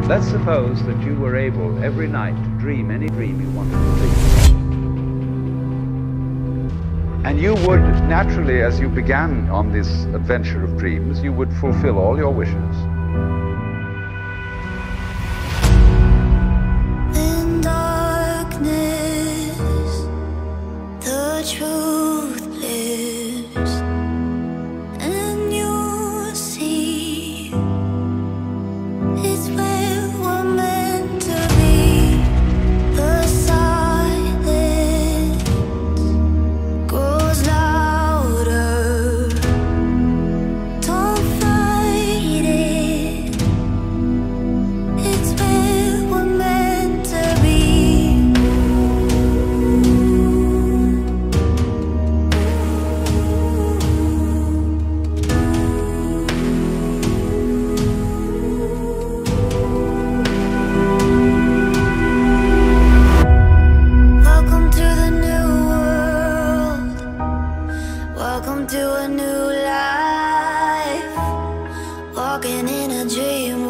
Let's suppose that you were able every night to dream any dream you wanted to dream. And you would naturally, as you began on this adventure of dreams, you would fulfill all your wishes. In darkness, the truth lives, and you see it's where we're meant to be. The silence grows louder. Don't fight it. It's where we're meant to be. Welcome to the new world. Welcome to a new life. Walking in a dream